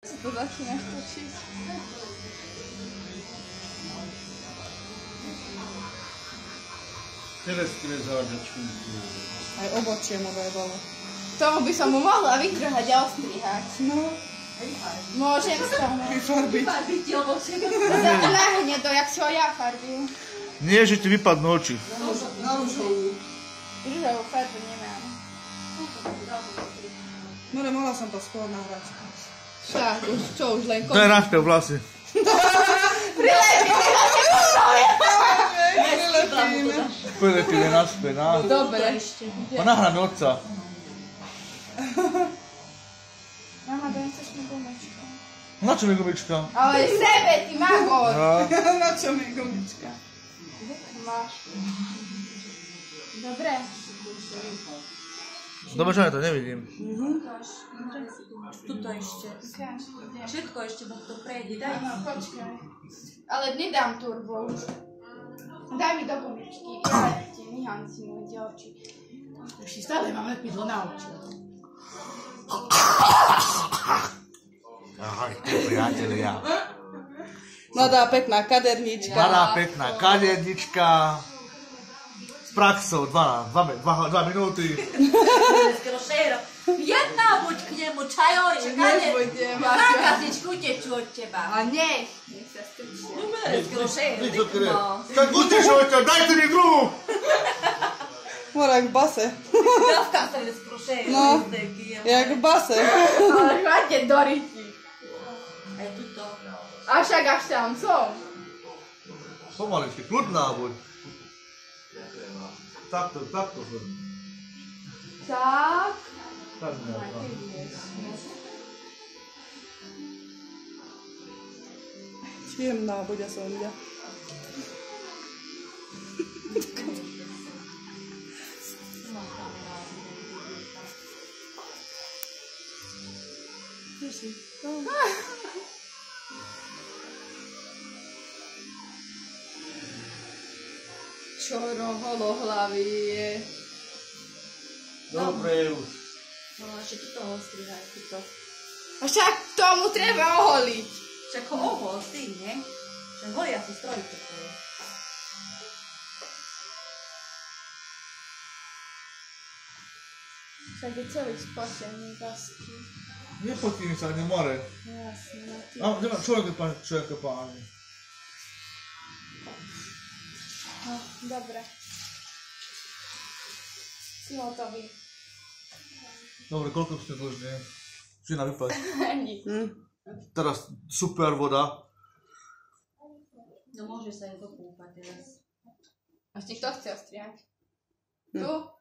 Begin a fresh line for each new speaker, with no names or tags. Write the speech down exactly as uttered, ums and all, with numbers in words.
To začína točiť.
Teraz ti bude závažať špinku.
Aj obočie nové bolo.
Tomu by som mu mohla vytrhať a ostrihať.
No.
Môžem s tomu.
Vyfarbiť.
Vyfarbiť ti obočie.
Nahne to, jak si ho ja farbil.
Nie, že ti vypadnú oči.
Na ružovú.
Rúžovú farbu nemám.
No ale mohla som to skôr nahrať.
Však, už čo, už len
To je nášpev vlasy. Prilepíme naspäť, na.
Dobre.
Pa nahráme otca.
Mama, daj chceš mi gumičku.
Na čo mi gumička?
Ale sebe, ty magor.
Na čo mi gumička?
Máš. Dobre.
Dobre, čo ja to nevidím.
Tuto ešte. Všetko ešte, bo to prejde. Daj.
Áno, počkaj. Ale nedám turbo už. Daj mi do gumičky. Ja ti, Mihan si môj ďalči. Ešte stále mám lepidlo na oči.
Ahoj, priatelia.
Mladá pekná kaderníčka.
Mladá pekná kadernička. S praxou dva minúty.
Jedna buď k nemu, čajoj, čakane.
Nebudem.
Zákazničky utečú od teba.
A nie. Nech sa strčia.
Tak utešujte, dajte mi druhú.
Mora jak v base. No, jak v base.
Ale chváťte do ryti.
Aj tuto.
A však až tam som.
Pomaličky, kľudná buď. Takto, takto.
Tak.
Tak nejak.
Jemná bude Sonja.
Čo roholohlavý je.
Dobre už.
No ešte tuto ho strihaj, tuto.
A však tomu treba oholiť.
Však ho ohol, ty, nie? Však holia si strojí toto je.
Však je celý spotený basky.
Nepotím sa, ani more.
Jasne, na ty.
A, nemá človek, pán, človek, páni.
No, dobre. Si hotový.
Dobre, koľko ste dlžní? Žina, vypať.
Ani.
Hm.
Teraz super voda.
No môže sa aj dokúpať teraz.
Ešte kto chce ostriať? Tu?